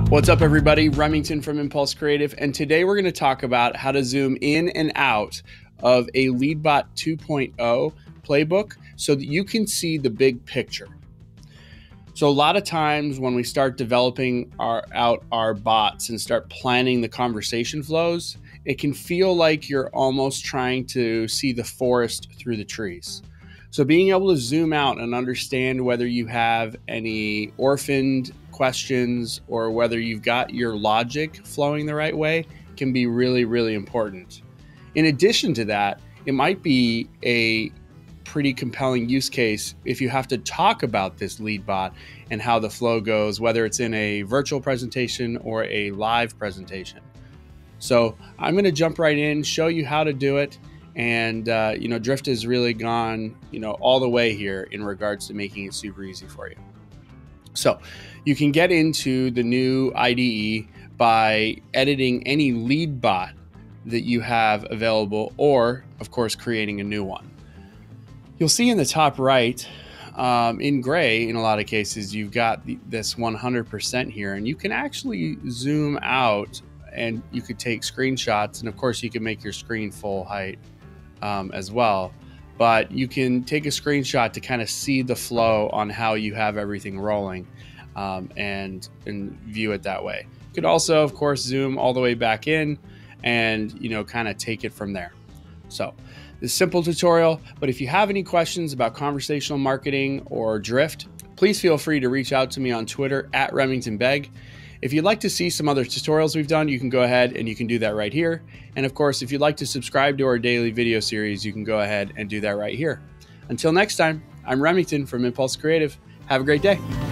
What's up, everybody? Remington from Impulse Creative, and today we're going to talk about how to zoom in and out of a Leadbot 2.0 playbook so that you can see the big picture. So a lot of times when we start developing our bots and start planning the conversation flows, it can feel like you're almost trying to see the forest through the trees. So being able to zoom out and understand whether you have any orphaned questions or whether you've got your logic flowing the right way can be really, really important. In addition to that, it might be a pretty compelling use case if you have to talk about this lead bot and how the flow goes, whether it's in a virtual presentation or a live presentation. So I'm going to jump right in, show you how to do it. And, Drift has really gone, all the way here in regards to making it super easy for you. So you can get into the new IDE by editing any lead bot that you have available, or of course, creating a new one. You'll see in the top right, in gray, in a lot of cases, you've got this 100% here, and you can actually zoom out and you could take screenshots. And of course you can make your screen full height as well, but you can take a screenshot to kind of see the flow on how you have everything rolling and view it that way. You could also, of course, zoom all the way back in and, kind of take it from there. So this simple tutorial, but if you have any questions about conversational marketing or Drift, please feel free to reach out to me on Twitter at RemingtonBeg. If you'd like to see some other tutorials we've done, you can go ahead and you can do that right here. And of course, if you'd like to subscribe to our daily video series, you can go ahead and do that right here. Until next time, I'm Remington from Impulse Creative. Have a great day.